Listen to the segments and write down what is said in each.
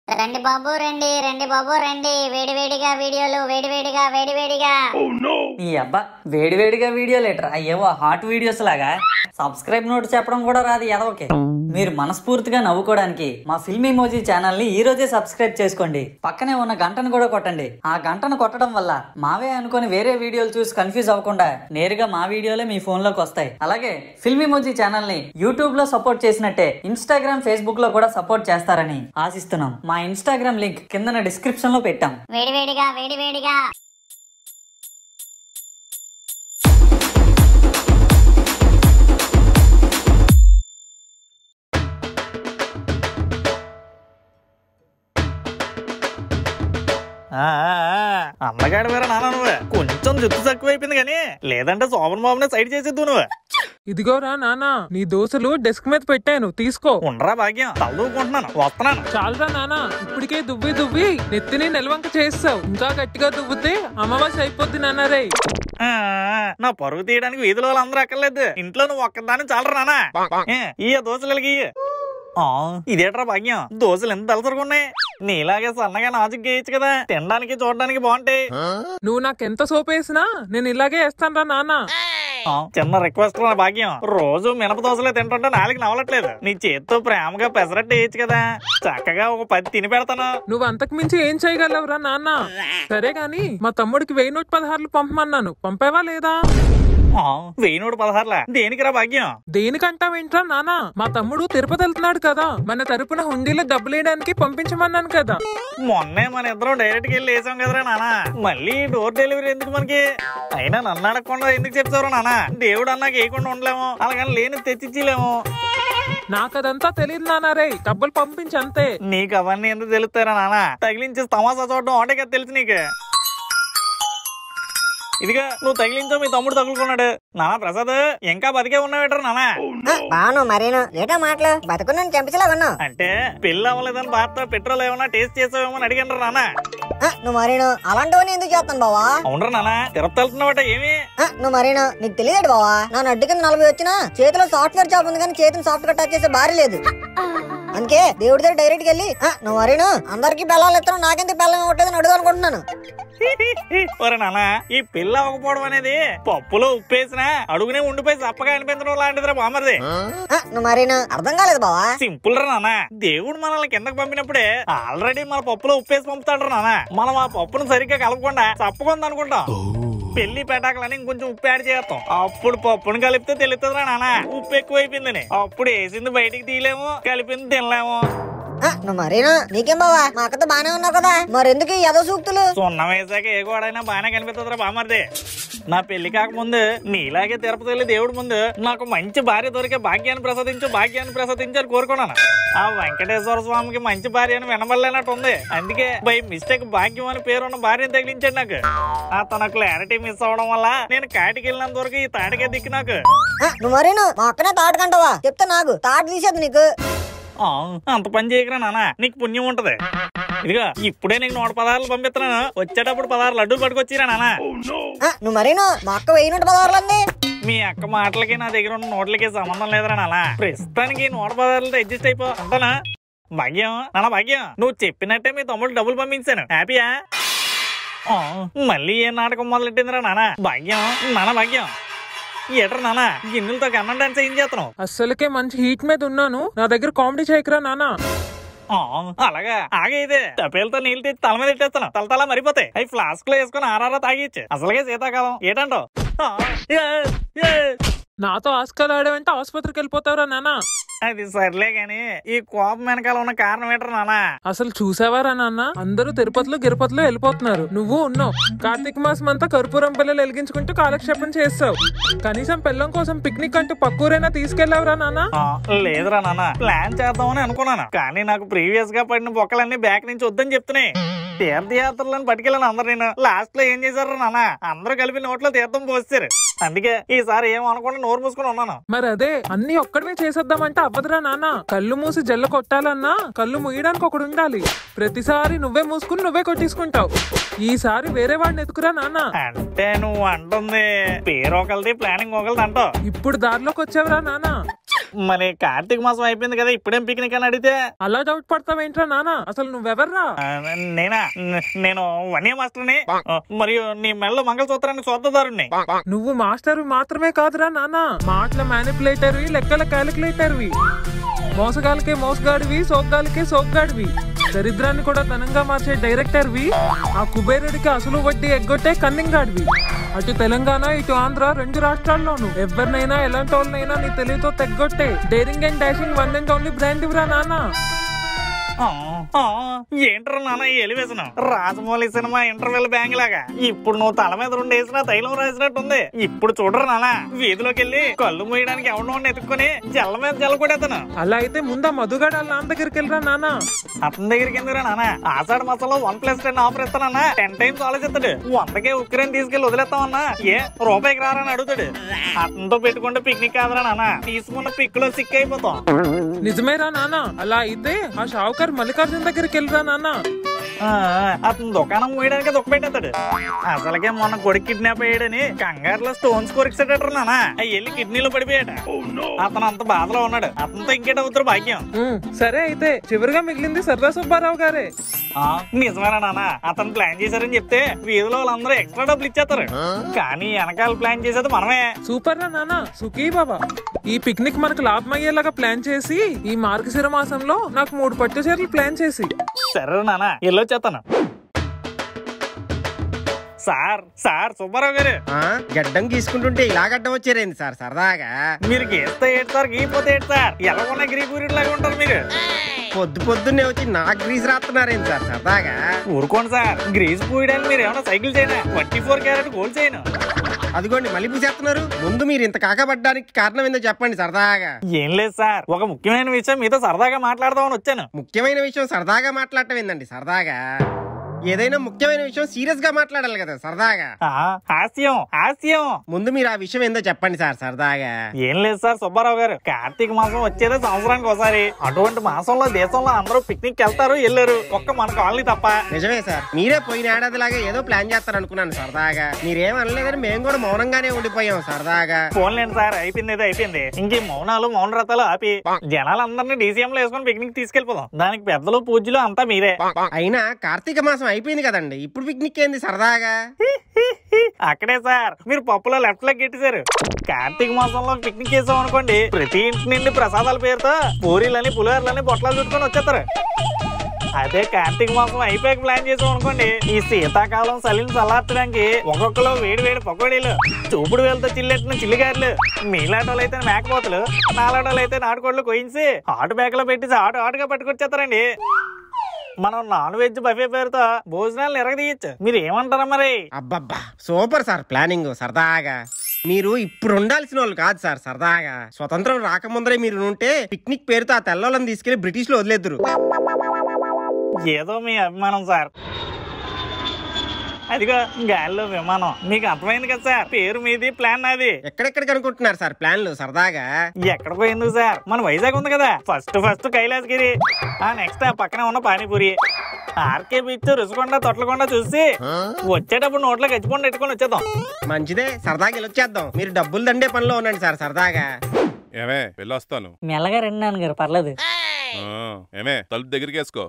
రండి బాబు రండి, రండి బాబు రండి, వేడివేడిగా వీడియోలు, వేడివేడిగా. ఈ అబ్బా వేడివేడిగా వీడియో లేటరా అయ్యేవో హాట్ వీడియోస్ లాగా సబ్స్క్రైబ్ నోట్ చెప్పడం కూడా రాదు ఎదవకి. మీరు మనస్ఫూర్తిగా నవ్వుకోవడానికి మా ఫిల్మ్ ఇమోజీ ఛానల్ ని ఈ రోజే సబ్స్క్రైబ్ చేసుకోండి. పక్కనే ఉన్న గంటను కూడా కొట్టండి. ఆ గంటను కొట్టడం వల్ల మావే అనుకొని వేరే వీడియోలు చూసి కన్ఫ్యూజ్ అవ్వకుండా నేరుగా మా వీడియోలే మీ ఫోన్ లోకి వస్తాయి. అలాగే ఫిల్మ్ ఇమోజీ ఛానల్ ని యూట్యూబ్ లో సపోర్ట్ చేసినట్టే ఇన్స్టాగ్రామ్, ఫేస్బుక్ లో కూడా సపోర్ట్ చేస్తారని ఆశిస్తున్నాం. మా ఇన్స్టాగ్రామ్ లింక్ కింద డిస్క్రిప్షన్ లో పెట్టాం. వేడివేడిగా అందగాడు వేరే నాన్న నువ్వు కొంచెం జుట్టు తక్కువైపోయింది కానీ లేదంటే శోభన్ బాబునే సైడ్ చేసేద్దు నువ్వు. ఇదిగోరా నానా, నీ దోశలు డెస్క్ మీద పెట్టాను, తీసుకో. ఉండరా భాగ్యం, తలదూకుంటున్నాను, వస్తున్నాను. చాలరా నానా, ఇప్పటికే దువ్వి నెత్తిని నిలవంక చేస్తావు. ఇంకా గట్టిగా దువ్వుతే అమావాస్య అయిపోద్ది నాన్న. రే నా పరుగు తీయడానికి వీధిలో వాళ్ళందరూ అక్కర్లేదు, ఇంట్లో నువ్వు ఒక్కదాన్ని చాలరా నాన్న. ఈ దోశలకి ఇదేట్రా భాగ్యం, దోశలు ఎంత తలసరుకున్నాయి. నీలాగే సన్నగా నాజుకు గేయచ్చు కదా, తినడానికి చూడడానికి బాగుంటాయి. నువ్వు నాకెంత సోపేసినా నేను ఇలాగే వేస్తాను రా నాన్న. చిన్న రిక్వెస్ట్ రా భాగ్యం, రోజు మినప దోశలే తింటుంటే నాలుగు నవలట్లేదు. నీ చేతితో ప్రేమగా పెసరట్టు వేయచ్చు కదా, చక్కగా ఒక 10 తిని పెడతాను. నువ్వు అంతకు మించి ఏం చేయగలవురా నాన్న. సరే గాని మా తమ్ముడికి 1016 పంపమన్నాను, పంపావా లేదా? 1016 దేనికిరా భాగ్యం? దేనికంటావేంట్రా నాన్న, మా తమ్ముడు తిరుపతి వెళ్తున్నాడు కదా, మన తరపున హుండీలో డబ్బులేయడానికి పంపించమన్నాను కదా. మొన్నే మన ఇద్దరం డైరెక్ట్ గా వెళ్ళి వేసాం కదరా నాన్న, మళ్ళీ డోర్ డెలివరీ ఎందుకు మనకి? అయినా నన్ను అడగకుండా ఎందుకు చెప్తారు నాన్న? దేవుడు అన్నాక వేయకుండా ఉండలేము, అలాగని లేని తెచ్చిలేము. నాకదంతా తెలియదు నాన్న. రే డబ్బులు పంపించంతే. నీకు అవన్నీ ఎందుకు తెలుస్తారా నాన్న? తగిలించి తమాసా చూడడం ఒకటే కదా తెలుసు నీకు. ఇదిగా నువ్వు తగిలించావు, మీ తమ్ముడు తగులుకున్నాడు. నానా ప్రసాద్, ఇంకా బతికే ఉన్నావేట్రా నానా? బాను మరేను ఏటో మాటలు, బతుకున్నాను చంపించలా ఉన్నావు అంటే పెళ్లి అవ్వలేదని బాధ పెట్రోల్ ఏమన్నా టేస్ట్ చేసావేమో అని అడిగాను నానా. నువ్వు మరేను అలాంటివన్నీ ఎందుకు చేస్తాను బావా? అవునరా నానా, తిరుపతి వెళ్తున్నావట ఏమి? నువ్వు మరేను నీకు తెలియదు బావా, నా అడ్డు కింద 40 వచ్చినా చేతిలో సాఫ్ట్వేర్ జాబ్ ఉంది కానీ చేతిని సాఫ్ట్వేర్ టచ్ చేసే భారీ లేదు. అందుకే దేవుడి దగ్గర డైరెక్ట్ గా వెళ్ళి నువ్వు మరేను అందరికి బెల్లాలు ఎత్తాను, నాకెందుకు బెల్లం ఇవ్వట్లేదని అడుగు అనుకుంటున్నాను. ఒరే నాన్న, ఈ పిల్ల అవ్వకపోవడం అనేది పప్పులో ఉప్పేసినా అడుగునే ఉండిపోయి చప్పగా అనిపించడం లాంటిదిరా బామర్ది. నువ్వు మరేను అర్థం కాలేదు బావా. సింపుల్ రా నాన్న, దేవుడు మనల్ని కిందకి పంపినప్పుడే ఆల్రెడీ మన పప్పులో ఉప్పేసి పంపుతాడు నాన్న. మనం ఆ పప్పును సరిగ్గా కలపకుండా చప్పకుంది అనుకుంటాం. పెళ్లి పెటాకలని ఇంకొంచెం ఉప్పు యాడ్ చేస్తాం, అప్పుడు పప్పును కలిపితే తెలుస్తుందిరా నాన్న ఉప్పు ఎక్కువైపోయిందని. అప్పుడు వేసింది బయటికి తీయలేము, కలిపింది తినలేము. నువ్వు మరేను నీకేం బావా, మా అక్కతో బానే ఉన్నావు కదా, మరెందుకు ఏదో సూక్తులు? సున్నం వేసాక ఏ గోడైనా బాగానే కనిపిస్తుందిరా బామర్ది. నా పెళ్లి కాకముందు నీలాగే తిరుపతి వెళ్ళి దేవుడి ముందు నాకు మంచి భార్య దొరికే భాగ్యాన్ని ప్రసాదించు అని కోరుకున్నాను. ఆ వెంకటేశ్వర స్వామికి మంచి భార్య అని వినబడలేనట్టు ఉంది, అందుకే బై మిస్టేక్ భాగ్యం అని పేరున్న భార్యను తగిలించాడు నాకు. తన క్లారిటీ మిస్ అవడం వల్ల నేను కాటికి వెళ్ళినంత వరకు ఈ తాటికే దిక్కు నాకు. నువ్వు మరేను మా అక్కనే తాటకంటావా? చెప్తే నాకు తాట తీసేది నీకు. అంత పని చేయకరా నాన్న, నీకు పుణ్యం ఉంటది. ఇదిగా ఇప్పుడే నీకు 116 పంపిస్తున్నాను, వచ్చేటప్పుడు 16 లడ్డూలు పట్టుకొచ్చిరా నాన్న. నువ్వు మరేను మా అక్క 1016 అంది. మీ అక్క మాటలకి నా దగ్గర ఉన్న నోట్లకి సంబంధం లేదురా నాన్న, ప్రస్తుతానికి 116 అడ్జస్ట్ అయిపో అంటానా. భాగ్యం నాన్న, భాగ్యం నువ్వు చెప్పినట్టే మీ తమ్ముడు డబ్బులు పంపించాను, హ్యాపీయా? మళ్ళీ ఏ నాటకం మొదలెట్టిందిరా నాన్న? భాగ్యం నాన్న, భాగ్యం ఏట్రా నాన్న గిన్నెలతో కన్నం డాన్స్ ఏం చేస్తున్నావు? అస్సలకే మంచి హీట్ మీద ఉన్నాను, నా దగ్గర కామెడీ చేయకరా నాన్న. అలాగా ఆగైతే తప్పేలతో నీళ్ళు తెచ్చి తల మీద పెట్టేస్తాను, తలతలా మరిపోతాయి. అవి ఫ్లాస్క్ లో వేసుకుని ఆరారా తాగిచ్చు, అసలుగే శీతాకాలం ఏటంటావు? నాతో ఆస్కాలు ఆడేవంటే ఆసుపత్రికి వెళ్ళిపోతావురా నాన్న. అది సర్లే గాని ఈ కోపం వెనకాల ఉన్న కారణం ఏంట్రా నాన్న? అసలు చూసావారా నాన్న, అందరూ తిరుపతిలో గిరుపతిలో వెళ్ళిపోతున్నారు, నువ్వు ఉన్నావు. కార్తీక మాసం అంతా కర్పూరం పిల్లలు వెలిగించుకుంటూ కాలక్షేపం చేస్తావు. కనీసం పిల్లం కోసం పిక్నిక్ అంటూ పక్కూరైనా తీసుకెళ్లావురా నాన్న? లేదురా నాన్న, ప్లాన్ చేద్దామని అనుకున్నాను కానీ నాకు ప్రీవియస్ గా పడిన బొక్కలన్నీ బ్యాక్ నుంచి వద్దని చెప్తున్నాయి. తీర్థయాత్రలను పట్టుకెళ్ళాను అందరు. నేను లాస్ట్ లో ఏం చేశారు నాన్న, అందరూ కలిపి నోట్లో తీర్థం పోస్తారు. అందుకే ఈసారి ఏం అనుకుంటే నోరు మూసుకుని ఉన్నాను. మరి అదే అన్ని ఒక్కడమే చేసేద్దామంటే అవ్వదురా నాన్న. కళ్ళు మూసి జల్ల కొట్టాలన్నా కళ్ళు మూయడానికి ఒకడు ఉండాలి. ప్రతిసారి నువ్వే మూసుకుని నువ్వే కొట్టేసుకుంటావు. ఈసారి వేరే వాడిని ఎత్తుకురా నాన్న. అంటే నువ్వు అంటుంది పేరు ఒకరిది ప్లానింగ్ ఒకరిది అంటావు. ఇప్పుడు దారిలోకి వచ్చావురా నాన్న. మరి కార్తీక మాసం అయిపోయింది కదా, ఇప్పుడేం పిక్నిక్ అని అడిగితే అలా డౌట్ పడతావేంట్రా నాన్న? అసలు నువ్వెవర్రా? నేనా? నేను వన్య మాస్టర్ని, మరియు నీ మెళ్ళ మంగళసూత్రానికి సొంతదారుణ్ణి. నువ్వు మాస్టర్ మాత్రమే కాదురా నాన్న, మాటల మ్యానిపులేటర్వి, లెక్కల క్యాలిక్యులేటర్వి, మోసగాలకే మోసగాడివి, సోగ్గాలకే సోగ్గాడివి, దరిద్రాన్ని కూడా ధనంగా మార్చే డైరెక్టర్వి, ఆ కుబేరుడికి అసలు వడ్డీ ఎగ్గొట్టే కన్నింగాడివి. అటు తెలంగాణ ఇటు ఆంధ్ర 2 రాష్ట్రాల్లోనూ ఎవరినైనా ఎలాంటి వాళ్ళనైనా నీ తెలివితో తెగ్గొట్టే daring and dashing one and only brand ఇవ్వరా నాన్న. ఏంట్రా నాన్న ఈ ఎలివేషన్? రాజమౌళి సినిమా ఇంటర్వెల్ బ్యాంగ్ లాగా ఇప్పుడు నువ్వు తల మీద 2 వేసినా తైలం రాసినట్టుంది. ఇప్పుడు చూడరు నాన్న, వీధిలోకి వెళ్ళి కళ్ళు మూయడానికి ఎవడో ఎత్తుక్కొని జల్ల మీద జల్ల కొడేతను. అలా అయితే ముందా మధుగాడు వాళ్ళ నాన్న దగ్గరికి వెళ్ళరా నాన్న. అతని దగ్గరికి ఎందుకురా నాన్న? ఆషాఢ మాసంలో 1+10 ఆఫర్ ఇస్తానన్నా 10 టైమ్స్ ఆలోచిస్తాడు. 100కే ఉక్రెయిన్ తీసుకెళ్లి వదిలేస్తామన్నా రూపాయికి రారని అడుగుతాడు. అతనితో పెట్టుకుంటే పిక్నిక్ కాదురా నాన్న, తీసుకున్న పిక్ లో సిక్ అయిపోతాం. నిజమేరా నాన్న? అలా అయితే ఆ షావుకార్ మల్లికార్జున దగ్గరికి వెళ్ళరా నాన్న. అతను దుకాణం మూయడానికి దుఃఖపెట్టేస్తాడు. అసలుకే మొన్న కొడుకు కిడ్నాప్ అయ్యాడని కంగారులో స్టోన్స్ కొరికిసేటట్టు నాన్న వెళ్ళి కిడ్నీలో పడిపోయాడు. అతను అంత బాధలో ఉన్నాడు. అతనితో ఇంకేట అవుతారు భాగ్యం. సరే అయితే చివరిగా మిగిలింది సర్దా సుబ్బారావు గారే. నిజమేనా నాన్న? అతను ప్లాన్ చేశారని చెప్తే వీధిలో వాళ్ళందరూ ఎక్స్ట్రా డబ్బులు ఇచ్చేస్తారు. కానీ వెనకాల ప్లాన్ చేసేది మనమే. సూపర్ రా నాన్న, సుఖీ బాబా. ఈ పిక్నిక్ మనకు లాభం అయ్యేలాగా ప్లాన్ చేసి ఈ మార్గశిర మాసంలో నాకు 3 పట్టు చీరలు ప్లాన్ చేసి. సరే నాన్న వెళ్ళొచ్చేస్తాను. సార్ సుబ్బారావు గారు, గడ్డం గీసుకుంటుంటే ఇలా గడ్డం వచ్చారేంది సార్ సరదాగా? మీరు గీస్తే ఏంటి సార్, గీపోతే ఏంటి సార్? ఎలా ఉన్న గ్రీపూరి లాగా ఉంటారు మీరు. పొద్దున్నే వచ్చి నాకు గ్రీస్ రాస్తున్నారేంది సార్ సరదాగా? ఊరుకోండి సార్, గ్రీస్ పూయడానికి మీరు ఏమైనా సైకిల్ చేయనా? 24 క్యారెట్ గోల్డ్ చేయను. అదిగోండి మళ్ళీ పూసేస్తున్నారు. ముందు మీరు ఇంత కాకపడ్డానికి కారణం ఏందో చెప్పండి సరదాగా. ఏం లేదు సార్, ఒక ముఖ్యమైన విషయం మీతో సరదాగా మాట్లాడదామని వచ్చాను. ముఖ్యమైన విషయం సరదాగా మాట్లాడటం ఏందండి సరదాగా? ఏదైనా ముఖ్యమైన విషయం సీరియస్ గా మాట్లాడాలి కదా సరదాగా. హాస్యం. ముందు మీరు ఆ విషయం ఏందో చెప్పండి సార్ సరదాగా. ఏం లేదు సార్ సుబ్బారావు గారు, కార్తీక మాసం వచ్చేదే సంవత్సరానికి ఒకసారి. అటువంటి మాసంలో దేశంలో అందరూ పిక్నిక్ వెళ్తారు, వెళ్ళారు, ఒక్క మన కాలనీ తప్ప. నిజమే సార్, మీరే పోయిన ఏడాది లాగా ఏదో ప్లాన్ చేస్తారు అనుకున్నాను సరదాగా. మీరేం అనలేదని మేము కూడా మౌనంగానే ఉండిపోయాం సరదాగా. ఫోన్లేండి సార్, అయిపోయింది. ఇంక మౌనాలు మౌన రథాలు ఆపి జనాలందరినీ డీసీఎం లో వేసుకుని పిక్నిక్ తీసుకెళ్లిపోదాం. దానికి పెద్దలు పూజలు అంతా మీరే. అయినా కార్తీక మాసం అయిపోయింది కదండి, ఇప్పుడు పిక్నిక్ ఏంది సరదాగా? అక్కడే సార్ మీరు పప్పులో లెఫ్ట్ లెగ్ గెట్టేశారు. కార్తీక మాసంలో పిక్నిక్ చేసాం అనుకోండి, ప్రతి ఇంటి నుండి ప్రసాదాల పేరుతో పూరీలని పులిహోరలని బొట్లాలు చుట్టుకొని వచ్చేస్తారు. అదే కార్తీక మాసం అయిపోయాక ప్లాన్ చేసాం అనుకోండి, ఈ శీతాకాలం చలిని చల్లార్చడానికి ఒక్కొక్కరు వేడి వేడి పకోడీలు, చూపుడు వేలతో చిల్లెట్టిన చిల్లిగారులు, మీలాటోలు అయితే మేకపోతలు, నాలాటోలు అయితే నాటుకోళ్ళు కోయించి హాట్ బ్యాగ్ లో పెట్టేసి హాటుగా పట్టుకొచ్చేస్తారండి. మనం నాన్ వెజ్ బఫే పేరుతో భోజనాలు ఎరగదీయచ్చు. మీరు ఏమంటారా మరి? అబ్బబ్బా సూపర్ సార్ ప్లానింగ్ సరదాగా. మీరు ఇప్పుడు ఉండాల్సిన వాళ్ళు కాదు సార్ సరదాగా. స్వతంత్రం రాకముందరే మీరు ఉంటే పిక్నిక్ పేరుతో ఆ తెల్లోళ్ళని తీసుకెళ్లి బ్రిటిష్ లో వదిలేద్దరు. ఏదో మీ అభిమానం సార్. అదిగో గాలిలో విమానం, మీకు అర్థమైంది కదా సార్? పేరు మీది, ప్లాన్ నాది. ఎక్కడెక్కడికి అనుకుంటున్నారు సార్ ప్లాన్లు సరదాగా? ఎక్కడికో ఎందుకు సార్, మన వైజాగ్ ఉంది కదా, ఫస్ట్ కైలాసగిరి, నెక్స్ట్ ఆ పక్కన ఉన్న పానీపూరి, ఆర్కే బీచ్, రుషికొండ, తొట్లకొండ చూసి వచ్చేటప్పుడు నోట్లో గచ్చిపోండి పెట్టుకొని వచ్చేద్దాం. మంచిదే, సరదాగా వెళ్ళొచ్చేద్దాం. మీరు డబ్బులు దండే పనిలో ఉండండి సార్ సరదాగా. ఏమే వెళ్ళొస్తాను. మెల్లగా రండి నాన్నగారు, పర్లేదు. ఏమే తలుపు దగ్గరికి వేసుకో.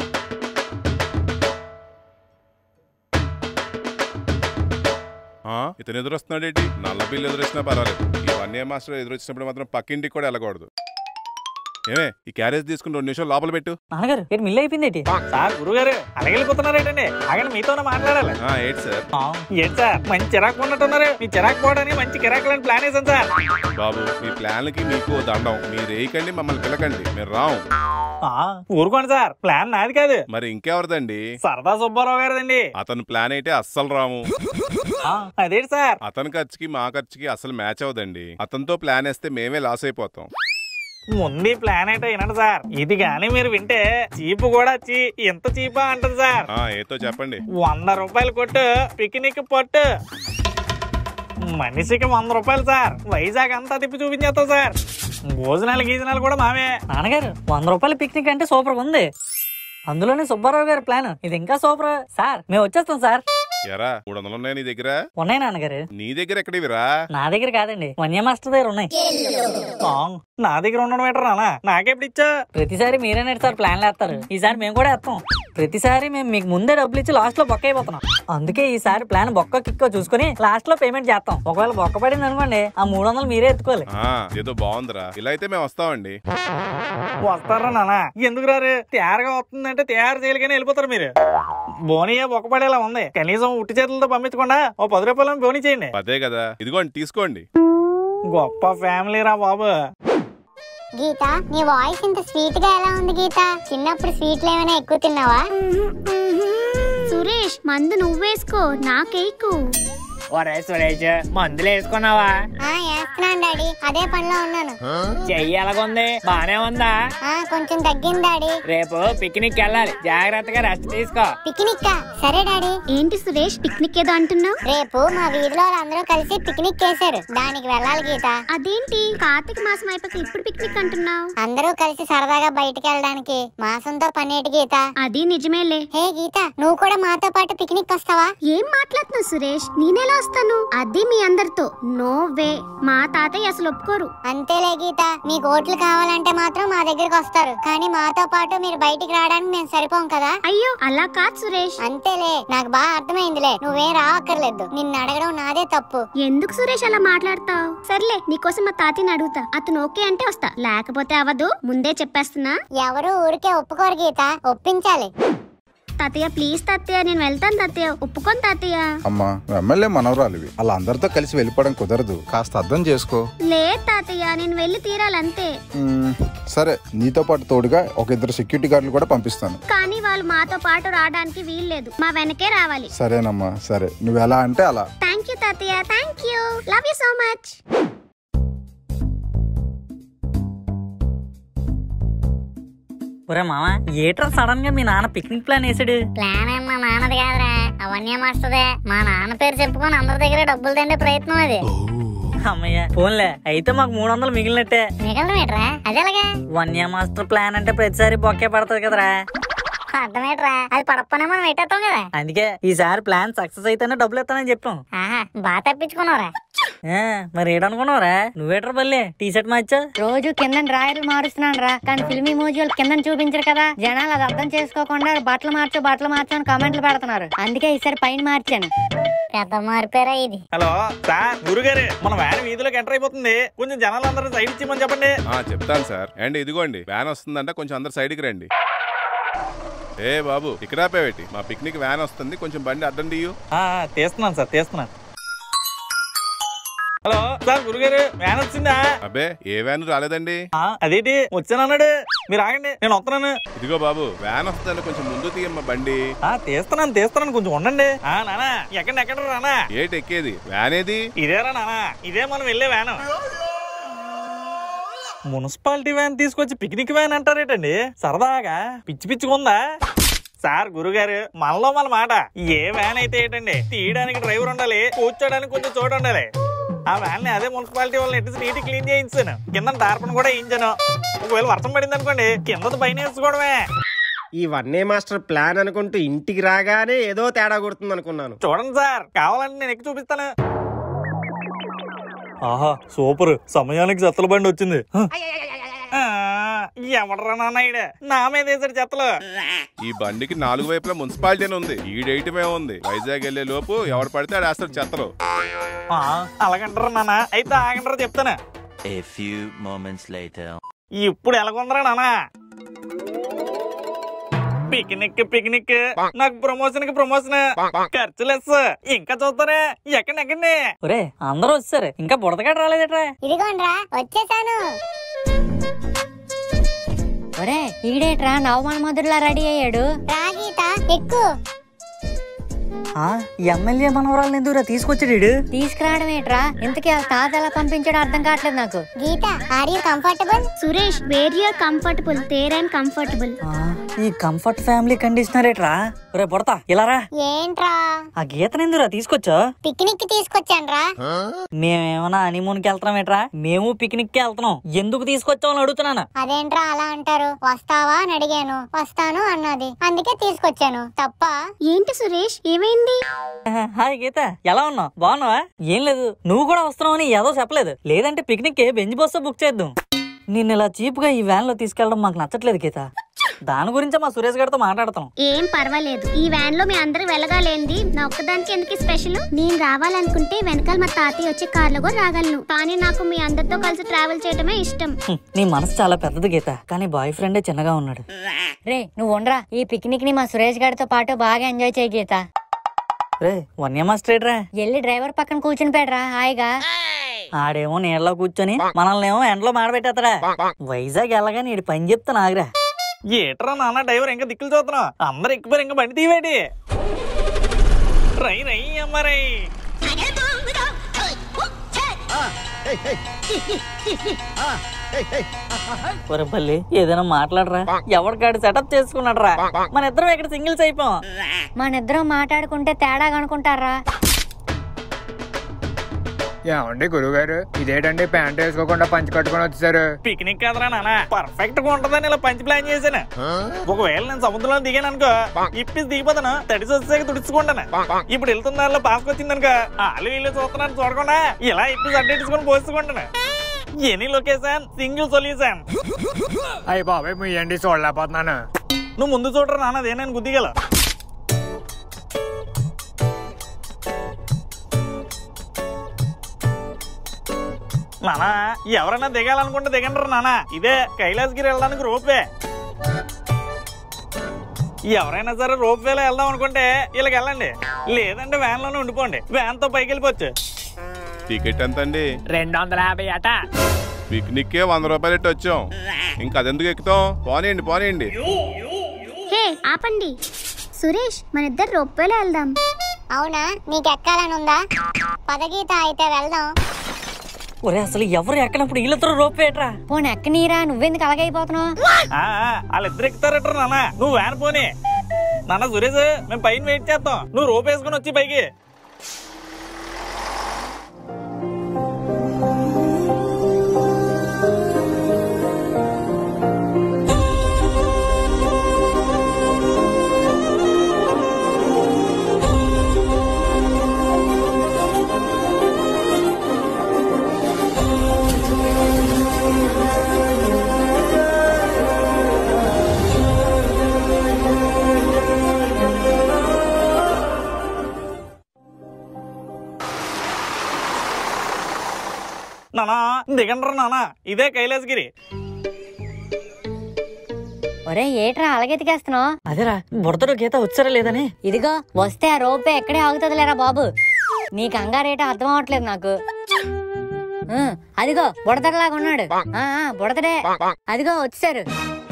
ఇతను ఎదురొస్తున్నాడేంటి? నల్ల బిల్లు ఎదురొచ్చినా పర్వాలేదు, ఈ వన్య మాస్టర్ ఎదురొచ్చినప్పుడు మాత్రం పక్కింటికి కూడా వెళ్ళకూడదు. ఏమే ఈ క్యారేజ్ తీసుకుని 2 నిమిషాలు లోపల పెట్టు. నాన్నగారు ఏంటి మిల్ అయిపోయింది? సార్ గురుగారు అలాగెళ్ళిపోతున్నారేటండి? ఆగండి, మీతోనే మాట్లాడాలి. ఏంటి సార్? ఏంటి సార్ మంచి చిరాకు ఉన్నట్టున్నారు? మీ చిరాకు పోవడానికి మంచి కిరాకులని ప్లాన్ వేసాను సార్. బాబు మీ ప్లాన్లకి మీకు దండం. మీరు వేయకండి, మమ్మల్ని పిలకండి, మీరు రావు. ఊరుకోండి సార్, ప్లాన్ నాది కాదు. మరి ఇంకెవరిదండి? సరదా సుబ్బారావు గారిదండి. అతను ప్లాన్ అయితే అస్సలు రాము. అదేంటి సార్? అతని ఖర్చుకి మా ఖర్చుకి అసలు మ్యాచ్ అవదండి. అతనితో ప్లాన్ వేస్తే మేమే లాస్ అయిపోతాం. ముందు ప్లాన్ ఏంటో వినండి సార్. ఇది గానీ మీరు వింటే చీపు కూడా ఎంత చీపా అంటది సార్. ఏతో చెప్పండి. 100 రూపాయలు కొట్టు, పిక్నిక్ పొట్టు, మనిషికి 100 రూపాయలు సార్. వైజాగ్ అంతా తిప్పి చూపించేస్తాం సార్. భోజనాలు గీజనాలు కూడా మావే. నాన్నగారు 100 రూపాయల పిక్నిక్ అంటే సూపర్ ఉంది. అందులోనే సుబ్బారావు గారి ప్లాన్ ఇది ఇంకా సూపర్ సార్. మేము వచ్చేస్తాం సార్. ఎరా 300 ఉన్నాయి నీ దగ్గర? ఉన్నాయి నాన్నగారు. నీ దగ్గర ఎక్కడివిరా? నా దగ్గర కాదండి, వన్య మాస్టర్ దగ్గర ఉన్నాయి. నా దగ్గర ఉండడం ఏంటో నానా, నాకెప్పుడు ఇచ్చా? ప్రతిసారి మీరేనే సార్ ప్లాన్లు వేస్తారు, ఈసారి మేము కూడా వేస్తాం. ప్రతిసారి మేము మీకు ముందే డబ్బులు ఇచ్చి లాస్ట్ లో బొక్క అయిపోతున్నాం. అందుకే ఈసారి ప్లాన్ బొక్క కిక్కో చూసుకుని లాస్ట్ లో పేమెంట్ చేస్తాం. ఒకవేళ బొక్క పడింది అనుకోండి, ఆ 300 మీరే ఎత్తుకోవాలి. ఏదో బాగుందిరా, ఇలా అయితే మేము వస్తామండి. వస్తారా నానా? ఎందుకు రారు? తయారుగా వస్తుందంటే తయారు చేయలేకనే వెళ్ళిపోతారు మీరు. బోనీ బొక్క పడేలా ఉంది, కనీసం ఉట్టి చేతులతో పంపించకుండా ఓ 10 రూపాయలు బోనీ చేయండి. అదే కదా, ఇదిగోండి తీసుకోండి. గొప్ప ఫ్యామిలీ రా బాబు. గీత, నీ వాయిస్ ఇంత స్వీట్ గా ఎలా ఉంది గీత? చిన్నప్పుడు స్వీట్లు ఏమైనా ఎక్కువ తిన్నావా? సురేష్, మందు నువ్వేసుకో, నాకేకు. ఒరే సురేష్, మందులు వేసుకున్నావా? వేస్తున్నాను డాడీ, అదే పనిలో ఉన్నాను. చెయ్యి ఎలాగుంది? బానే ఉందా? కొంచెం తగ్గింది డాడీ. రేపు పిక్నిక్ వెళ్ళాలి, జాగ్రత్తగా రెస్ట్ తీసుకో. పిక్నిక్? సరే డాడీ. ఏంటి సురేష్, పిక్నిక్ ఏదో అంటున్నావు? రేపు మా వీధిలో వాళ్ళందరూ కలిసి పిక్నిక్ చేశారు, దానికి వెళ్ళాలి గీత. అదేంటి కార్తీక మాసం అయిపోక ఇప్పుడు పిక్నిక్ అంటున్నావు? అందరూ కలిసి సరదాగా బయటికి వెళ్ళడానికి. మాసంతో పనేటి గీత. అది నిజమేలే. హే గీత, నువ్వు కూడా మాతో పాటు పిక్నిక్ వస్తావా? ఏం మాట్లాడుతున్నావు సురేష్, నేనెలా వస్తాను? అది మీ అందరితో. నో వే, మా తాతయ్య అసలు ఒప్పుకోరు. అంతేలే గీత, మీకు ఓట్లు కావాలంటే మాత్రం మా దగ్గరికి వస్తారు, కానీ మాతో పాటు మీరు బయటికి రావడానికి మేము సరిపోం కదా. అయ్యో అలా కాదు సురేష్. అంతేలే, నాకు బాగా అర్థమైందిలే, నువ్వేం రావక్కర్లేదు. నిన్ను అడగడం నాదే తప్పు. ఎందుకు సురేష్ అలా మాట్లాడతావు? సర్లే, నీకోసం మా తాతయ్యని అడుగుతా, అతను ఓకే అంటే వస్తా, లేకపోతే అవ్వదు, ముందే చెప్పేస్తున్నా. ఎవరు ఊరికే ఒప్పుకోరు గీత, ఒప్పించాలి. తాతయ్య ప్లీజ్ తాతయ్య, నేను వెళ్తాను తాతయ్య, ఒప్పుకోను తాతయ్య. అమ్మా, ఎమ్మెల్యే మనవరాలివి, అలా అందరితో కలిసి వెళ్ళిపోవడం కుదరదు, కాస్త అర్థం చేసుకో. లేదు తాతయ్య, నేను వెళ్ళి తీరాలంతే. సరే, నీతో పాటు తోడుగా ఒక 2 సెక్యూరిటీ గార్డులు కూడా పంపిస్తాను. కానీ వాళ్ళు మాతో పాటు రావడానికి వీల్లేదు, మా వెనకే రావాలి. సరేనమ్మా, సరే, నువ్వు ఎలా అంటే అలా. థ్యాంక్ యూ తాతయ్య, thank you, love you so much. ఒరే మామ, ఏట్రా సడన్ గా మీ నాన్న పిక్నిక్ ప్లాన్ వేసాడు? ప్లాన్ ఏం మా నాన్నది కాదురా, అవన్నీ మాస్టర్దే. మా నాన్న పేరు చెప్పుకొని అందరి దగ్గర డబ్బులు తిండే ప్రయత్నం అది. అమ్మయ్య, ఫోన్లే అయితే మాకు 300 మిగిలినట్టే. మిగలడం ఏంట్రా? అదేలాగా? వన్య మాస్టర్ ప్లాన్ అంటే ప్రతిసారి బొక్కే పడుతుంది కదరా. అర్థమేట్రా, అది పడపనే మనం పెట్టేస్తాం కదా. అందుకే ఈసారి ప్లాన్ సక్సెస్ అయితేనే డబ్బులు ఇస్తానని చెప్పాం. బాగా తప్పించుకున్నావురా. మరి ఏడనుకున్నావురా? నువ్వేట్రా బల్లే టీ షర్ట్ మార్చా? రోజు కింద డ్రాయర్లు మారుస్తున్నాను రా, కానీ ఫిల్మ్ ఇమోజీలు కింద చూపించరు కదా. జనాలు అది అర్థం చేసుకోకుండా బట్టలు మార్చు అని కామెంట్లు పెడుతున్నారు, అందుకే ఈసారి పైన మార్చాను. పెద్ద మార్పేరా ఇది. హలో సార్, గురుగారు మన వ్యాన్ వీధిలోకి ఎంటర్ అయిపోతుంది, కొంచెం జనాలందరూ సైడ్ ఇచ్చిమని చెప్పండి. చెప్తాను సార్. అండ్ ఇదిగోండి వ్యాన్ వస్తుందంట, కొంచెం అందరు సైడ్కి రండి. ఏ బాబు, ఇక్కడ ఆపేవేటి? మా పిక్నిక్ వ్యాన్ వస్తుంది, కొంచెం బండి అడ్డం తీయు. తీస్తున్నాను సార్, తీస్తున్నాను. హలో సార్, గురుగారు వ్యాన్ వచ్చిందా? అబ్బే, ఏ వ్యాన్ రాలేదండి. అదేంటి వచ్చానన్నాడు, మీరు ఆగండి నేను వస్తున్నాను. ఇదిగో బాబు, వ్యాన్ వస్తుందండి, కొంచెం ముందు తీయమ్మా బండి. తీస్తున్నాను కొంచెం ఉండండి. నానా ఎక్కడ రానా? ఏటి ఎక్కేది? వ్యాన్ ఏది? ఇదేరా నానా, ఇదే మనం వెళ్ళే వ్యాన్. మున్సిపాలిటీ వ్యాన్ తీసుకొచ్చి పిక్నిక్ వ్యాన్ అంటారేటండి? సరదాగా పిచ్చి పిచ్చిగుందా? సార్ గురుగారు, మనలో మన మాట. ఏ వ్యాన్ అయితే ఏంటండి, తీయడానికి డ్రైవర్ ఉండాలి, కూర్చోడానికి కొంచెం చోటు ఉండాలి. ఆ వ్యాన్ ని అదే మున్సిపాలిటీ వాళ్ళని ఎట్టి నీట్ క్లీన్ చేయించాను, కింద టార్పన్ కూడా వేయించాను. ఒకవేళ వర్షం పడింది అనుకోండి, కింద పైన వేసుకోవడమే. ఈ వన్నే మాస్టర్ ప్లాన్ అనుకుంటూ ఇంటికి రాగానే ఏదో తేడా కొడుతుంది అనుకున్నాను. చూడండి సార్, కావాలంటే నేను ఎక్కి చూపిస్తాను. ఆహా సూపర్, సమయానికి చెత్తల బండి వచ్చింది. ఎవడరా నాన్న, నా మీద వేసాడు చెత్తలు. ఈ బండికి 4 వైపులా మున్సిపాలిటీ ఉంది, ఈడేయటమే ఉంది. వైజాగ్ వెళ్లే లోపు ఎవడు పడితే ఆడు వేస్తాడు చెత్తలు. అలాగంటారా నాన్న? అయితే ఆగంటారా చెప్తాను. ఇప్పుడు ఎలాగుందరా నాన్న? పిక్నిక్ నాకు ప్రమోషన్ కి ప్రమోషన్, ఖర్చు లెస్. ఇంకా చూస్తారా? ఎక్కండి. ఒరే అందరూ వచ్చారు, ఇంకా బుడతగాడు రాలేదట్రా? ఇదిగోండ్రా వచ్చేసాను. ఒరే ఈడేట్రా నవమాన మధురలా రెడీ అయ్యాడు. రా గీత, ఎక్కు. ఎమ్మెల్యే మనవరాలను ఎందుకురా తీసుకొచ్చాడు? తీసుకురావడం ఏంట్రా, ఇంతకీ ఆ తాత ఎలా పంపించాడో అర్థం కావట్లేదు నాకు. Geetha, are you comfortable? Suresh, where you comfortable, there I'm comfortable. ఈ కంఫర్ట్ ఫ్యామిలీ కండిషనర్ ఏట్రా? ఒరే బుడతా ఇలారా. ఏంట్రా? ఆ గీతను ఎందుకురా తీసుకొచ్చా? పిక్నిక్ కి తీసుకొచ్చానురా. మేమేమన్నా హనీమూన్ కి వెళ్తున్నాం ఏట్రా? మేము పిక్నిక్ కి వెళ్తున్నాం, ఎందుకు తీసుకొచ్చామని అడుగుతున్నాను. అదేంట్రా అలా అంటారు? వస్తావా అని అడిగాను, వస్తాను అన్నది, అందుకే తీసుకొచ్చాను. తప్ప? ఏంటి సురేష్, ఏమైంది? ఏంటి? హాయ్ గీత, ఎలా ఉన్నావు? బాగున్నావా? ఏం లేదు, నువ్వు కూడా వస్తున్నావు అని ఏదో చెప్పలేదు. లేదంటే పిక్నిక్ బెంచ్ బస్సు బుక్ చేద్దాం. నిన్ను ఇలా చీప్ గా ఈ వ్యాన్ లో తీసుకెళ్ళడం మాకు నచ్చట్లేదు గీత. దాని గురించి మా సురేష్ గారితో మాట్లాడతాం. ఏం పర్వాలేదు, ఈ వ్యాన్ లో మీ అందరు వెళ్ళగాలేంది, నా ఒక్కదానికి ఎందుకు స్పెషల్? నేను రావాలనుకుంటే వెనకాల మా తాతయ్య వచ్చే కార్ లో కూడా రాగలను, కానీ నాకు మీ అందరితో కలిసి ట్రావెల్ చేయడమే ఇష్టం. నీ మనసు చాలా పెద్దది గీత, కానీ బాయ్ ఫ్రెండే చిన్నగా ఉన్నాడు. రే నువ్వు ఉండరా, ఈ పిక్నిక్ ని మా సురేష్ గారితో పాటు బాగా ఎంజాయ్ చేయి గీత. రే వన్యమా స్ట్రేట్ రా, ఎల్లి డ్రైవర్ పక్కన కూర్చుని పెడరా హాయిగా. ఆడేమో నీళ్ళలో కూర్చొని మనల్ని ఏమో ఎండలో మాడబెట్టేస్తాడా. వైజాగ్ వెళ్ళగానే ఈడు పని చెప్తాను ఆగ్రా. ఏట్రా నాన్న డ్రైవర్ ఇంకా దిక్కులు చూస్తున్నావు? అందరు ఎక్కిపోయారు, ఇంకా బండి తీవేటి. రై రై అమ్మారై. ఒరపల్లి ఏదైనా మాట్లాడరా, ఎవరికాడు సెటప్ చేసుకున్నాడు రా. మన ఇద్దరం ఇక్కడ సింగిల్స్ అయిపోయాం. మన ఇద్దరం మాట్లాడుకుంటే తేడా కనుకుంటారా? ఏమండి గురుగారు, ఇదేంటండి ప్యాంట్ వేసుకోకుండా పంచి కట్టుకుని వచ్చారు? పిక్నిక్ కదరా నాన్న, పర్ఫెక్ట్ గా ఉంటదని ఇలా పంచి ప్లాన్ చేశాను. ఒకవేళ నేను సముద్రంలో దిగాను అనుకో, ఇప్పి దిగిపోతాను, తడిసి వచ్చాక తుడుచుకుంటాను. ఇప్పుడు వెళ్తున్న దారిలో పాసుకొచ్చింది అనుకో, వాళ్ళు వీళ్ళు చూస్తున్నాను చూడకుండా ఇలా ఇప్పి అడ్డెట్టుకుని పోసుకుంటాను. Any location single solution. అయ్యి బాబాయ్ ముయ్యండి, చూడలేకపోతున్నాను. నువ్వు ముందు చూడరా నాన్న, అదే నేను గుద్దిగల. నానా ఎవరైనా దిగాలనుకుంటే దిగంటారు నాన్న, ఇదే కైలాసగిరి వెళ్ళడానికి రోపే. ఎవరైనా సరే రోప్ వేలో వెళ్దాం అనుకుంటే ఇలాగ వెళ్ళండి, లేదంటే వ్యాన్ లోనే ఉండిపోండి, వ్యాన్ తో పైకి వెళ్ళిపోవచ్చు. టికెట్ ఎంత అండి? 250 అట. పిక్నిక్ 100 రూపాయలు ఎట్టి వచ్చాం, ఇంకా అదెందుకు ఎక్కుతాం? పోనీయండి పోనీయండి. హే ఆపండి, సురేష్ మన ఇద్దరు రొప్పేలో వెళ్దాం. అవునా, నీకు ఎక్కాలని ఉందా? పదగీత అయితే వెళ్దాం. ఒరే అసలు ఎవరు ఎక్కనప్పుడు వీళ్ళతో రోపేట్రా. పోనీ ఎక్కనీరా, నువ్వెందుకు అలాగైపోతున్నావు? వాళ్ళిద్దరు ఎక్కుతారట్రా నాన్న, నువ్వు వ్యాన్ పోనీ. నాన్న సురేష్, మేము పైన వెయిట్ చేస్తాం, నువ్వు రోప్ వేసుకుని వచ్చి పైకి. నానా దిగండ్రా నాన్న, ఇదే కైలాసగిరి. ఒరే ఏట్రా అలాగెతికేస్తున్నావు? అదేరా బుడతడు గీత వచ్చారా లేదని. ఇదిగో వస్తే ఆ రోపే ఎక్కడే ఆగుతుందిలేరా బాబు, నీ కంగారేటో అర్థం అవట్లేదు నాకు. అదిగో బుడతడిలాగా ఉన్నాడు, బుడతడే, అదిగో వచ్చారు.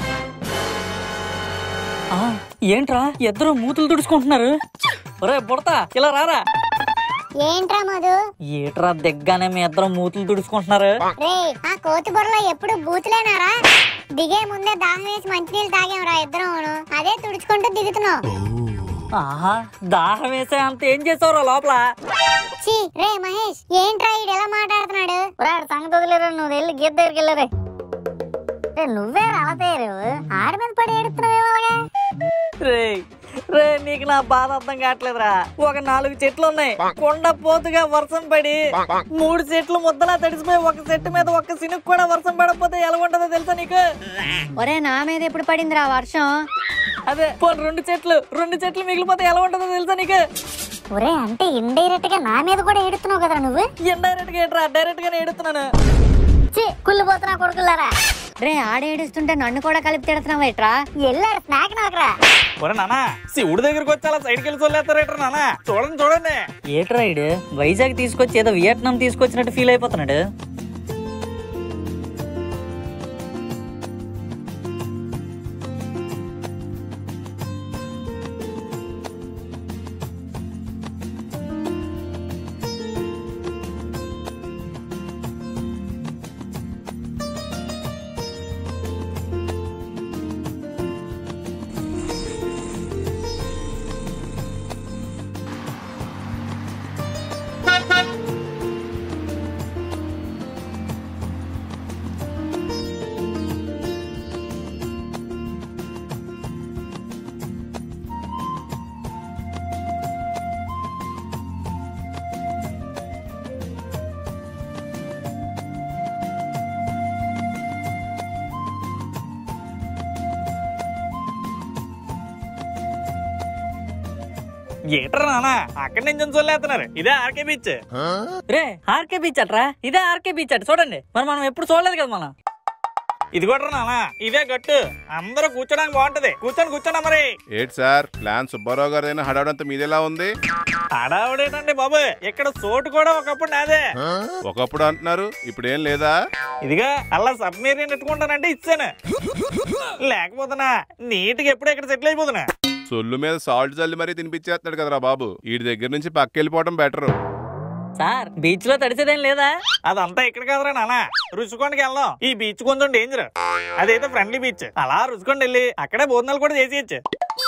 ఏంట్రా ఇద్దరు మూతులు తుడుచుకుంటున్నారు? ఒరే బుడత ఇలా రారా. ఏంట్రా మధు? ఏట్రా దిగ్గానే మీ ఇద్దరు మూతులు తుడుచుకుంటున్నారు? రే ఆ కోతి బుర్రలో ఎప్పుడు బూతులేనారా? దిగే ముందే దాహం వేసి మంచినీళ్ళు తాగాంరా ఇద్దరం, అదే తుడుచుకుంటూ దిగుతున్నావు. ఆహా, దాహం వేసే అంత ఏం చేసావురా లోపల? రే మహేష్, ఏంట్రా ఈడు ఎలా మాట్లాడుతున్నాడు? సంగతి వదిలేరు, నువ్వు వెళ్ళి గీత దగ్గరికి వెళ్ళరే. నువ్వే అలా తయారు, ఆడి మీద పడి ఏడుస్తున్నావేమోగా. రే నీకు నా బాధ అర్థం కావట్లేదురా. ఒక 4 చెట్లు ఉన్నాయి, కొండ పోతుగా వర్షం పడి 3 చెట్లు ముద్దలా తడిసిపోయి ఒక చెట్టు మీద ఒక్క సినుకు కూడా వర్షం పడకపోతే ఎలా ఉంటుందో తెలుసా నీకు? ఒరే నా మీద ఎప్పుడు పడిందిరా వర్షం? అదే 2 చెట్లు మిగిలిపోతే ఎలా ఉంటుందో తెలుసా నీకు? ఒరే అంటే ఇండైరెక్ట్ గా నా మీద కూడా ఏడుతున్నావు కదరా నువ్వు? ఇండైరెక్ట్ గా ఏంట్రా, డైరెక్ట్ గానే ఏడుతున్నాను. కుళ్ళిపోతున్నా కొడుకులారా. రే ఆడేడుస్తుంటే నన్ను కూడా కలిపి తిడుతున్నావు ఏట్రా? ఎల్లాడు స్నాక్ నాకరా. ఒరే నానా, శివుడి దగ్గరికి వచ్చి అలా సైడ్కి వెళ్ళి చల్లేస్తారేట్రా నాన్న, చూడండి. ఏట్రా ఇడు వైజాగ్ తీసుకొచ్చి ఏదో వియట్నాం తీసుకొచ్చినట్టు ఫీల్ అయిపోతున్నాడు. ఏట్రా నానా అక్కడి నుంచి చూడలేస్తున్నారు. ఇదే ఆర్కే బీచ్. రే ఆర్కే బీచ్ అట్రా, ఇదే ఆర్కే బీచ్ అట్ చూడండి. మరి మనం ఎప్పుడు చూడలేదు కదా మనం. ఇది కూడా నానా ఇదే గట్టు, అందరూ కూర్చోడానికి బాగుంటది. కూర్చోండి మరి. ఏంటి సార్ ప్లాన్ సుబ్బారావు గారు హడావుడంతా మీదెలా ఉంది? హడావుడేటండి బాబు, ఇక్కడ చోటు కూడా ఒకప్పుడు నాదే. ఒకప్పుడు అంటున్నారు, ఇప్పుడు ఏం లేదా? ఇదిగా అలా సబ్మెరీన్ ఎట్టుకుంటానంటే ఇచ్చాను, లేకపోతున్నా నీటికి ఎప్పుడు ఇక్కడ సెటిల్ అయిపోతున్నా. సొల్లు మీద సాల్ట్ జల్లి మరీ తినిపించేస్తున్నాడు కదరా బాబు. వీడి దగ్గర నుంచి పక్కెళ్ళిపోవడం బెటర్. సార్ బీచ్ లో తడిసేదేం లేదా? అదంతా ఇక్కడ కదరా నానా, రుచికొండకి వెళ్దాం. ఈ బీచ్ కొంచెం డేంజర్, అదైతే ఫ్రెండ్లీ బీచ్. అలా రుచికొండ వెళ్ళి అక్కడే భోజనాలు కూడా చేసేయచ్చు.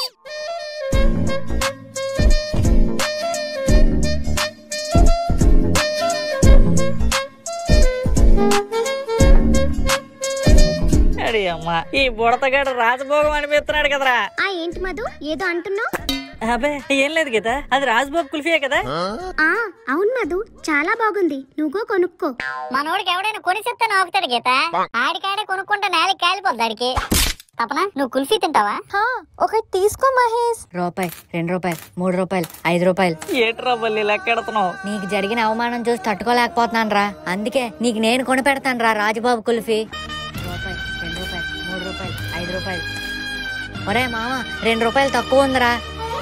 అమ్మా ఈ బుడతగాడు రాజభోగం అనిపిస్తున్నాడు కదరా. ఏంటి మధు ఏదో అంటున్నావు? అబ్బే ఏం లేదు గీత, అది రాజ్బాబు కుల్ఫీయే కదా. అవును మధు, చాలా బాగుంది, నువ్వు కొనుక్కో. మనోడికి ఎవడైనా కొనిసిస్తే నవ్వుతాడు గీత, ఆడికాడే కొనుక్కుంటే నేలకి కాలిపోద్ది ఆడికి. తపనా నువ్వు కుల్ఫీ తింటావా? ఒకటి తీసుకో మహేష్. రూపాయి, 2 రూపాయలు, 3 రూపాయలు, 5 రూపాయలు. ఏట్రా బల్లి లెక్కెడుతున్నావు? నీకు జరిగిన అవమానం చూసి తట్టుకోలేకపోతున్నాను రా, అందుకే నీకు నేను కొని పెడతాను రా రాజుబాబు కుల్ఫీ. రూపాయి, 2 రూపాయలు, 3 రూపాయలు, 5 రూపాయలు. ఒరే మామ 2 రూపాయలు తక్కువ ఉందిరా.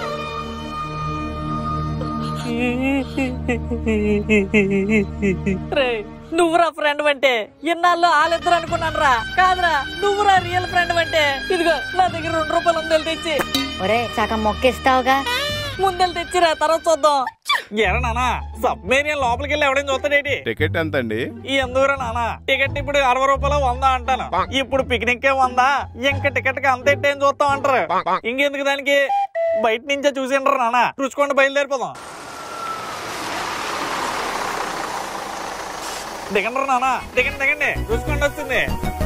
నువ్వురా ఫ్రెండ్ అంటే ఇన్నాళ్ళు వాళ్ళిద్దరు అనుకున్నాను రా, కాదురా నువ్వురా రియల్ ఫ్రెండ్ అంటే. ఇదిగో నా దగ్గర 2 రూపాయలు ముందెలు తెచ్చి. ఒరే సగం మొక్కిస్తావుగా, ముందెలు తెచ్చిరా, తర్వాత చూద్దాం. ఎరా నానా సబ్మెరీన్ లోపలికి వెళ్ళి ఎవడైనా చూస్తాడేటి? టికెట్ ఎంత అండి? ఎందుకురా నానా టికెట్ ఇప్పుడు 60 రూపాయలు 100 అంటాను. ఇప్పుడు పిక్నిక్ 100, ఇంకా టికెట్ కి అంత ఎట్టేం చూస్తాం అంటారు. ఇంకెందుకు దానికి బయట నుంచే చూసిండ్రు నానా. రుచికొండ బయలుదేరిపోదాం. దిగండ్రు నానా, దిగండి రుచికొండ వస్తుంది.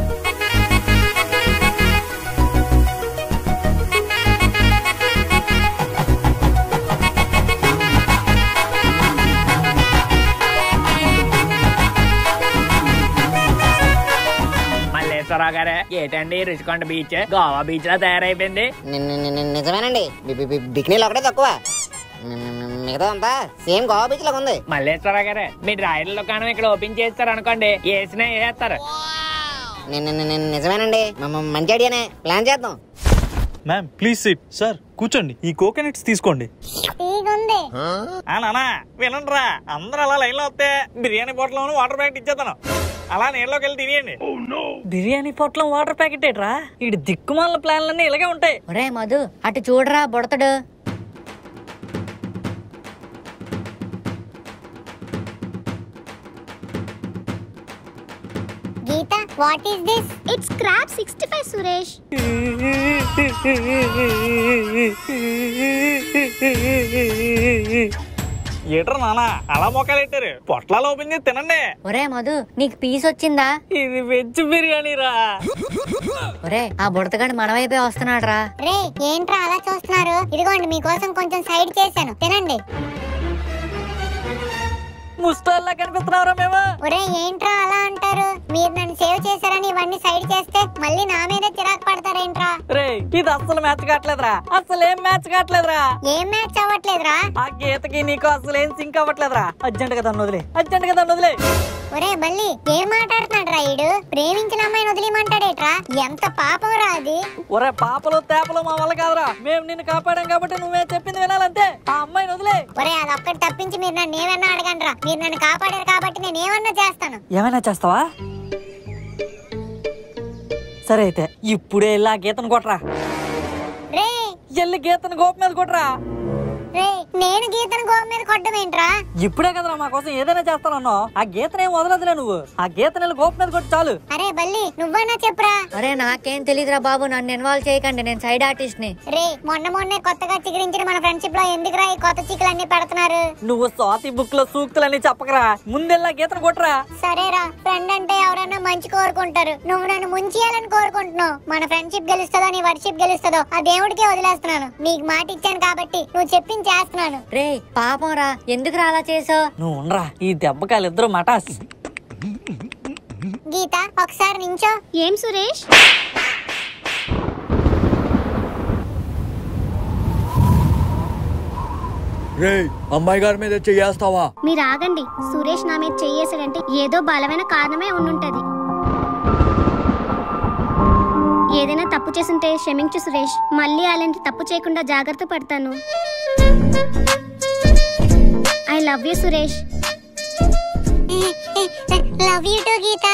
మల్లేశ్వరరావు గారే ఏంటండి రుచికొండ బీచ్ గోవా బీచ్ లా తయారైపోయింది? నిజమేనండి, బికినీలు ఒకటే తక్కువ, మిగతా అంతా సేమ్ గోవా బీచ్ లాగా ఉంది. మల్లేశ్వరరావు గారే మీ డ్రాయర్ దుకాణం ఇక్కడ ఓపెన్ చేస్తారు అనుకోండి, వేసినా వేస్తారు. నిజమేనండి, మంచి ఐడియానే, ప్లాన్ చేద్దాం. Ma'am please sit. సార్ కూర్చోండి, ఈ కోకోనట్స్ తీసుకోండి. నానా వినండిరా, అందరూ అలా లైన్ లో వస్తే బిర్యానీ పొట్లం వాటర్ ప్యాకెట్ ఇచ్చేస్తాను, అలా నీళ్ళలోకి వెళ్ళి తినేయండి. బిర్యానీ పొట్లం వాటర్ ప్యాకెట్ ఏట్రా? ఇటు దిక్కుమాల ప్లాన్లన్నీ ఇలాగే ఉంటాయి. ఒరే మధు అటు చూడరా బుడతడు. Geetha, what is this? It's crab 65 Suresh. ఏట్రా నానా అలా మొక్కలు పెట్టారు, పొట్లాలు ఓపెన్ చేసి తినండి. ఒరే మధు నీకు పీస్ వచ్చిందా? ఇది వెజ్ బిర్యానీ రా. ఒరే ఆ బుడతగాడు మన వైపే వస్తున్నాడు రా. రే ఏంట్రా అలా చూస్తున్నారు? ఇదిగోండి మీకోసం కొంచెం సైడ్ చేశాను, తినండి. ముస్టాల్లా కనిపిస్తున్నావురా మేము. ఒరే ఏంట్రా అలా అంటారు? మీరు నన్ను సేవ్ చేశారని ఇవన్నీ సైడ్ చేస్తే మళ్ళీ నా మీద చిరాకు పడతారేంట్రా? రే ఇది అసలు మ్యాచ్ కావట్లేదురా, అసలు ఏం మ్యాచ్ కావట్లేదురా. ఏం మ్యాచ్ అవ్వట్లేదురా? ఆ గీతకి నీకు అసలు ఏం సింక్ అవ్వట్లేదురా. అర్జెంట్ గా దాన్ని వదిలే, అర్జెంట్ గా దాన్ని వదిలే. ఒరే బల్లి ఏం మాట్లాడుతున్నాడు రా ఈడు? ప్రేమించిన అమ్మాయిని వదిలేమంటాడేట్రా? ఎంత పాపం రా అది. ఒరే పాపలు తేపలు మా వల్ల కాదురా, మేము నిన్ను కాపాడాం కాబట్టి నువ్వే చెప్పింది వినాలంతే. ఆ అమ్మాయిని వదిలే. ఒరే అదొక్కటి తప్పించి మీరు నన్ను ఏమన్నా అడగండి రా. మీరు నన్ను కాపాడారు కాబట్టి నేను ఏమన్నా చేస్తాను. ఏమైనా చేస్తావా? సరే అయితే ఇప్పుడే వెళ్ళి గీతను కొట్రా. రే వెళ్ళి గీతను గోపు మీద కొట్రా. రే నేను గీతను గోపు మీద కొట్టడం ఏంట్రా? ఇప్పుడే కదరా మా కోసం ఏదైనా చేస్తానన్నా. ఆ గీతను ఏం వదలదులే నువ్వు. ఆ గీతను గోపు మీద కొట్టి చాలు. అరే బల్లి నువ్వన్నా చెప్పురా. అరే నాకేం తెలీదురా బాబు, నన్ను ఇన్వాల్వ్ చేయకండి, నేను సైడ్ ఆర్టిస్ట్ ని. రే మొన్నే కొత్తగా చిగురించిన మన ఫ్రెండ్షిప్ లో ఎందుకురా ఈ కొత్త చిక్కులన్నీ పెడుతున్నారు? నువ్వు స్వాతి బుక్ లో సూక్తులన్నీ చెప్పకరా, ముందెల్లా గీతను కొట్టరా. సరేరా, ఫ్రెండ్ అంటే ఎవరైనా మంచి కోరుకుంటారు, నువ్వు నన్ను ముంచేయాలని కోరుకుంటున్నావు. మన ఫ్రెండ్షిప్ గెలుస్తుందో నీ వర్షిప్ గెలుస్తుందో ఆ దేవుడికే వదిలేస్తున్నాను. నీకు మాట ఇచ్చాను కాబట్టి నువ్వు చెప్పింది చేస్తున్నాను. రే పాపం రా, ఎందుకురా అలా చేసావు? నువ్వు ఉండరా, ఈ దెబ్బకాలిద్దరు మటాస్. గీత ఒకసారి నించో. ఏం సురేష్? రే అమ్మాయి గారి మీద చెయ్యేస్తావా? మీరు ఆగండి. సురేష్ నా మీద చెయ్యేసాడంటే ఏదో బలమైన కారణమే ఉండుంటది. ఏదైనా తప్పు చేసుంటే క్షమించు సురేష్. మళ్ళీ అలాంటి తప్పు చేయకుండా జాగ్రత్త పడతాను. I love you Suresh. Love you too Geetha.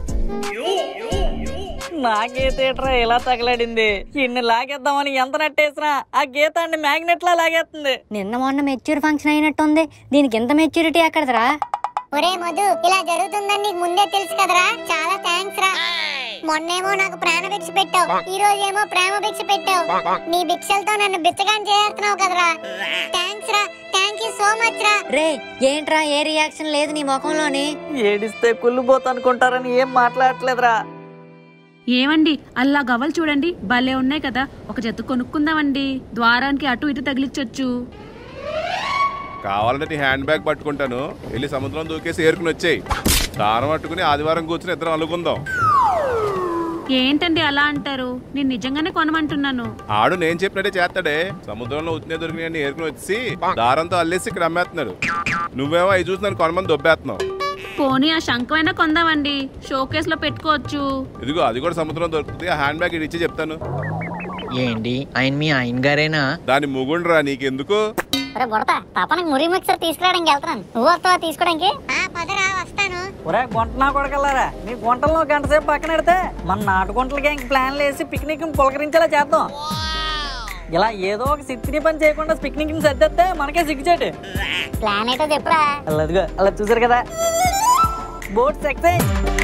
నా గీత ఏట్రా ఇలా తగలాడింది? ఇన్ని లాగేద్దామని ఎంత నెట్టేసినా ఆ గీత అండి మ్యాగ్నెట్ లా లాగేస్తుంది. నిన్న మొన్న మెచ్యూర్ ఫంక్షన్ అయినట్టుంది. దీనికి ఎంత మెచ్యూరిటీ ఎక్కడదరా? ఒరే మధు, ఇలా జరుగుతుందని నీకు ముందే తెలుసు కదరా. చాలా థ్యాంక్స్ రా. మొన్నేమో నాకు ప్రాణ భిక్ష పెట్టావు, ఈ రోజేమో ప్రేమ భిక్ష పెట్టావు. నీ భిక్షలతో నన్ను బిచ్చగాని చేస్తున్నావు కదరా. థ్యాంక్స్ రా. థ్యాంక్ యూ సో మచ్ రా. రే ఏంట్రా ఏ రియాక్షన్ లేదు నీ ముఖంలోని? ఏడిస్తే కుళ్ళుపోతా అనుకుంటారని ఏం మాట్లాడట్లేదురా. ఏమండి అల్లా గవ్వలు చూడండి, భలే ఉన్నాయి కదా. ఒక జత కొనుక్కుందామండి, ద్వారానికి అటు ఇటు తగిలించొచ్చు. కావాలంటే నీ హ్యాండ్ బ్యాగ్ పట్టుకుంటాను, వెళ్ళి సముద్రం దూకేసి ఏరుకుని వచ్చేయి. దారం పట్టుకుని ఆదివారం కూర్చుని ఇద్దరం అల్లుకుందాం. ఏంటండి అలా అంటారు? నేను నిజంగానే కొనమంటున్నాను. ఆడు నేను చెప్పినట్టే చేస్తాడే. సముద్రంలో ఉత్తినే దొరికినాయని ఏరుకుని వచ్చి దారంతో అల్లేసి ఇక్కడ అమ్మేస్తున్నాడు. నువ్వేమో అవి చూసి నన్ను కొనమని దొబ్బేస్తున్నావు. పోనీ ఆ శంఖమైనా కొందామండి, షోకేస్ లో పెట్టుకోవచ్చు. ఇదిగో అది కూడా సముద్రం దొరుకుతుంది. ఆ హ్యాండ్ బ్యాగ్ ఇచ్చి చెప్తాను. ఏంటి ఆయన మీ ఆయన గారేనా? దాని ముగుండ్రా నీకెందుకు? ఒరే బుడతా, తపనకి మురి మిక్సర్ తీసుకురావడానికి వెళ్తున్నాను. నువ్వు వస్తావా తీసుకోవడానికి? పదరా వస్తాను. ఒరే గుంటనా కొడకల్లారా, నీ గుంటల్లో గంట సేపు పక్కన పెడితే మన నాటు గుంటలకి ఇంక ప్లాన్లు వేసి పిక్నిక్ పులకరించేలా చేద్దాం. ఇలా ఏదో ఒక సిత్తిని పని చేయకుండా పిక్నిక్ ని సర్దేస్తే మనకే సిగ్గుచేటు. ప్లాన్ ఏంటో చెప్పురా. అదిగో అలా చూసారు కదా, బోట్ సక్సెస్.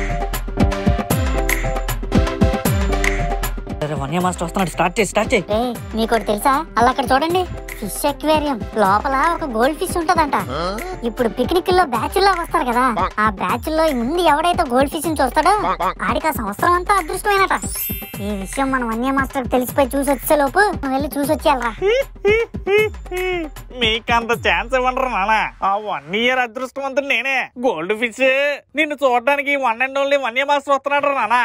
వన్య మాస్టర్ వస్తున్నాడు, స్టార్ట్ చేయి. మీకు తెలుసా, అలా అక్కడ చూడండి, ఫిష్ ఎక్వేరియం లోపల ఒక గోల్డ్ ఫిష్ ఉంటదంట. ఇప్పుడు పిక్నిక్ లో బ్యాచుల్లో వస్తారు కదా, ఆ బ్యాచుల్లో ముందు ఎవడైతే గోల్డ్ ఫిష్ ని చూస్తాడో ఆడికి ఆ సంవత్సరం అంతా అదృష్టమేనట. ఈ విషయం మన వన్య మాస్టర్ తెలిసిపోయి చూసి వచ్చే లోపు వెళ్ళి చూసి వచ్చేయాలరా. మీకంత ఛాన్స్ ఇవ్వండి నానా. ఆ 1 year అదృష్టవంతుడు నేనే. గోల్డ్ ఫిష్ నిన్ను చూడడానికి 1 and only వన్య మాస్టర్ వస్తున్నాడు నానా.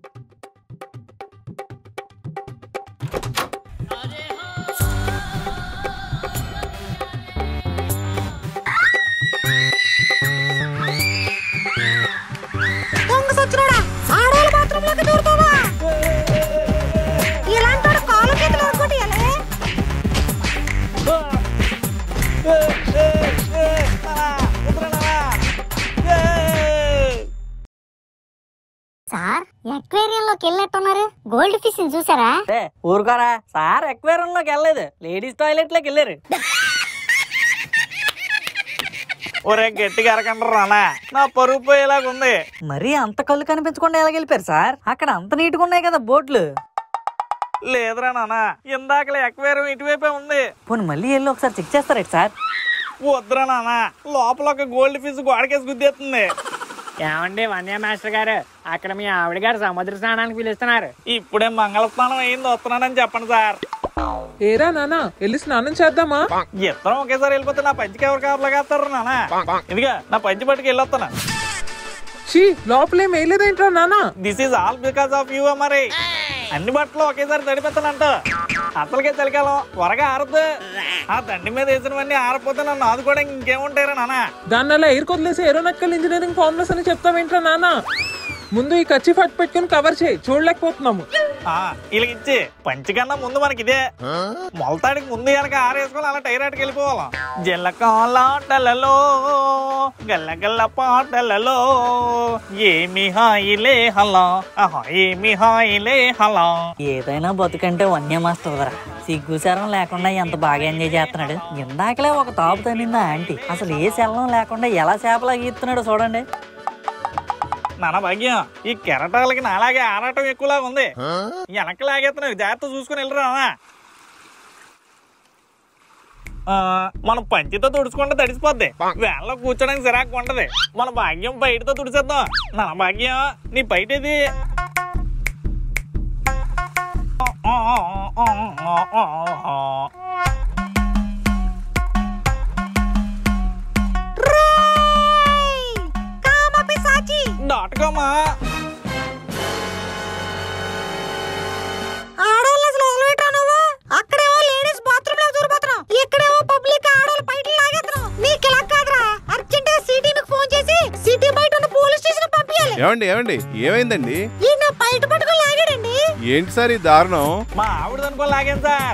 సార్ ఎక్వేరియం లోకి వెళ్ళినట్టున్నారు, గోల్డ్ ఫిష్ ని చూసారా? ఊరుకోరా సార్, ఎక్వేరియం లోకి వెళ్ళలేదు, లేడీస్ టాయిలెట్ లోకి వెళ్ళారు. ఒరే గట్టిగా అరకండి రానా, నా పరుగు పోయేలాగుంది. మరి అంత కళ్ళు కనిపించకుండా ఎలాగెళ్ళిపోయారు సార్? అక్కడ అంత నీట్గా ఉన్నాయి కదా బోట్లు. లేదురా నానా, ఇందాకలే ఎక్వేరియం ఇటువైపే ఉంది. పోనీ మళ్ళీ వెళ్ళి ఒకసారి చెక్ చేస్తారా సార్? వద్దురా నానా, లోపల ఒక గోల్డ్ ఫిష్ గోడకేసి గుద్దేస్తుంది. ఏమండి వన్య మాస్టర్ గారు, అక్కడ మీ ఆవిడ గారు సముద్ర స్నానానికి పిలుస్తున్నారు. ఇప్పుడే మంగళ స్నానం అయింది, వస్తున్నానని చెప్పండి సార్. ఏరా నానా వెళ్ళి స్నానం చేద్దామా? ఇద్దరం ఒకేసారి వెళ్ళిపోతే నా పంచికి ఎవరు కాపలాగేస్తారు నానా? ఇదిగా నా పంచి పట్టుకు వెళ్ళొస్తాను. లోపలేం వేయలేదేంట్రా నానా? This is all because of you. మరి అన్ని బట్టలు ఒకేసారి తడిపెత్తానంట. అసలుకే చలికాలం త్వరగా ఆరద్దు. ఆ దండి మీద వేసినవన్నీ ఆరపోతే నన్ను ఆదుకోవడానికి ఇంకేముంటారా నానా? దాన్ని అలా ఎయిర్ కొదిలేసి ఏరోనాటికల్ ఇంజనీరింగ్ ఫార్ములాస్ అని చెప్తావేంట్రా నానా? ముందు ఈ కచ్చి ఫట్ పెట్టుకుని కవర్ చేయి, చూడలేకపోతున్నాము. ఇలాగిచ్చి పంచి కన్నా ముందు మనకి ఇదే. మొలతాడికి ముందు వెనక ఆరేసుకొని అలా టైరాటికి వెళ్ళిపోవాలా. జల్లకాలాటలలో గల్లగల్ల పాటలలో ఏమి హాయిలే హలా, ఏమి హాయిలే హలా. ఏదైనా బతుకంటే వన్య మాస్టర్ దరా, సిగ్గుసారం లేకుండా ఎంత బాగా ఎంజాయ్ చేస్తున్నాడు. ఇందాకలే ఒక తాపు తనిందా ఆంటీ, అసలు ఏ శల్లం లేకుండా ఎలా చేపలా గీస్తున్నాడు చూడండి. నాన్న భాగ్యం, ఈ కెరటాలకి నాలాగే ఆరాటం ఎక్కువలాగా ఉంది. వెనక్కి లాగేస్తున్నావు, జాగ్రత్త చూసుకుని వెళ్ళరా. మనం పంచితో తుడుచుకుంటే తడిసిపోద్ది, వేళ్ళలో కూర్చోడానికి సిరాకు ఉంటది. మన భాగ్యం బయటతో తుడిచేద్దాం. నా భాగ్యం నీ బయట ఇది. దాటుకోమా ఆడవాళ్ళు అసలు వదిలిపెట్టా నువ్వు? అక్కడేమో లేడీస్ బాత్రూమ్ లో దూరిపోతున్నావు, ఇక్కడేమో పబ్లిక్ ఆడవాళ్ళు బయట ఏమండి ఏమండి ఏమైందండి? ఏంటి సార్ ఈ దారుణం? మా ఆవిడ అనుకోని లాగాను సార్.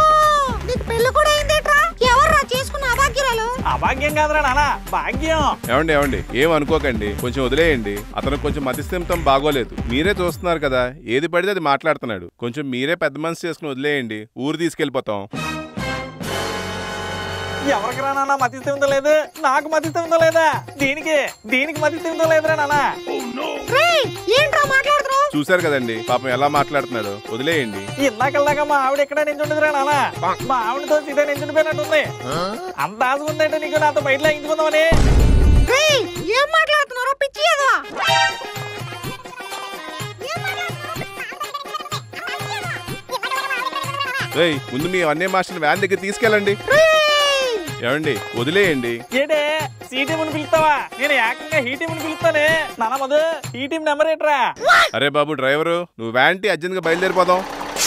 అభాగ్యం కాదురా నాన్న, భాగ్యం. ఏమండి ఏమండి ఏం అనుకోకండి, కొంచెం వదిలేయండి. అతను కొంచెం మతిస్థిమితం బాగోలేదు, మీరే చూస్తున్నారు కదా, ఏది పడితే అది మాట్లాడుతున్నాడు. కొంచెం మీరే పెద్ద మనసు చేసుకుని వదిలేయండి, ఊరు తీసుకెళ్లిపోతాం. ఎవరికి రా నాన్న మతిస్థిమితం లేదు? నాకు మతిస్థిమితం లేదా? దీనికి మతిస్థిమితం లేదురా నాన్న. చూసారు కదండి పాపం ఎలా మాట్లాడుతున్నాడు, వదిలేయండి. ఇందాకల్లాగా మా ఆవిడ ఎక్కడ నించుండదురా నాన్న. మా ఆవిడతో సీదా నించుండిపోయినట్టుంది. అంత ఆశ ఉందంటే నీకు నాతో బయట లాగించుకుందామని. ఏం మాట్లాడుతున్నారో పిచ్చి కదా. ముందు మీ అన్నయ్య మాస్టర్ వ్యాన్ దగ్గర తీసుకెళ్ళండి. ఏమండి వదిలేయండి. ఏడే సీటీముని పిలుస్తావా? నేను ఏకంగా హీటీముని పిలుస్తానే. నాన్న మధు హీటీం నెంబర్ ఏంట్రా? అరే బాబు డ్రైవరు, నువ్వు వ్యాన్ అర్జెంట్ గా బయలుదేరిపోదాం.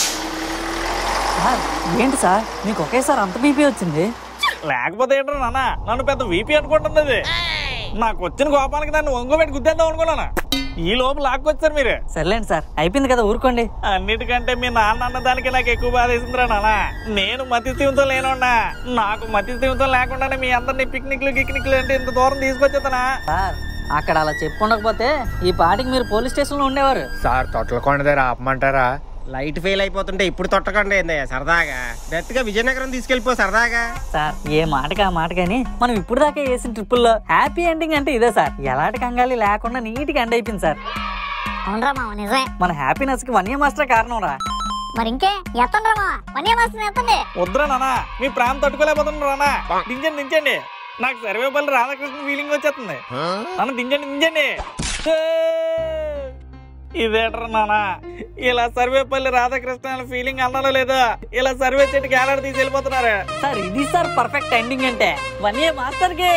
ఏంటి సార్ మీకు ఒకేసారి అంత బీపీ వచ్చింది? లేకపోతే ఏంట్రా నాన్న, నన్ను పెద్ద వీపీ అనుకుంటున్నది. నాకు వచ్చిన కోపానికి నన్ను ఒంగోబెట్టి గుద్దేద్దాం అనుకున్నాను. ఈ లోపు లాక్కొచ్చారు మీరు. సర్లేండి సార్, అయిపోయింది కదా, ఊరుకోండి. అన్నిటికంటే మీ నాన్న అన్నదానికి నాకు ఎక్కువ బాధ వేసిందిరా నాన్న. నేను మతిస్థిమితం లేనున్నా, నాకు మతిస్థిమితం లేకుండానే మీ అందరినీ పిక్నిక్లు అంటే ఇంత దూరం తీసుకొచ్చేతనా? సార్ అక్కడ అలా చెప్పుండకపోతే ఈ పాటికి మీరు పోలీస్ స్టేషన్ లో ఉండేవారు. సార్ తొట్లకొండ దగ్గర ఆపమంటారా? లైట్ ఫెయిల్ అయిపోతుంటే ఇప్పుడు తొట్టకండి ఏందయ్యా సరదాగా. డైరెక్ట్గా విజయనగరం తీసుకెళ్ళిపో సరదాగా. సార్ ఏ మాటకి ఆ మాట కానీ మనం ఇప్పుడు దాకా వేసిన ట్రిప్పుల్లో హ్యాపీ ఎండింగ్ అంటే ఇదే సార్. ఎలాంటి కంగాలి లేకుండా నీట్గా ఎండ్ అయిపోయింది సార్. అవునరా మామ, నిజమే. మన హ్యాపీనెస్ కి వన్ ఇయర్ మాస్టర్ కారణం రా. మరి ఇంకే ఎత్తండి రా, వన్ ఇయర్ మాస్టర్ ఎత్తండి. వద్దురా నాన్న, మీ ప్రాణం తట్టుకోలేకపోతున్నారు నాన్న. దించండి. నాకు సర్వేపల్లి రాధాకృష్ణ ఫీలింగ్ వచ్చేస్తుంది. నన్ను దించండి. ఇదేట్రా నాన్న, ఇలా సర్వేపల్లి రాధాకృష్ణ ఫీలింగ్ అన్నాలో లేదా, ఇలా సర్వే చెట్టుకి ఏలాడ తీసి వెళ్ళిపోతున్నారు సార్. ఇది సార్ పర్ఫెక్ట్ ఎండింగ్ అంటే. వన్ ఇయర్ మాస్టర్ కి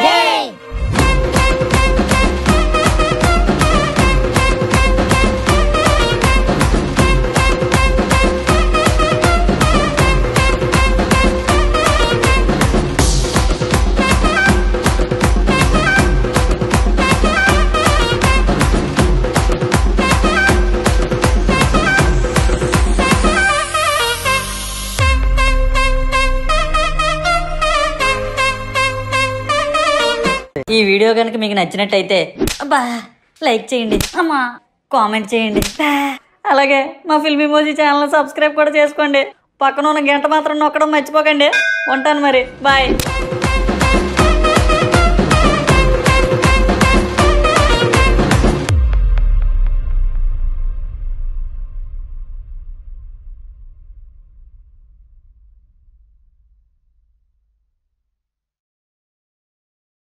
ఈ వీడియో కనుక మీకు నచ్చినట్టయితే లైక్ చేయండి, కామెంట్ చేయండి, అలాగే మా ఫిల్మ్ ఇమోజీ ఛానల్ సబ్స్క్రైబ్ కూడా చేసుకోండి. పక్కన ఉన్న గంట మాత్రం నొక్కడం మర్చిపోకండి. ఉంటాను మరి, బాయ్.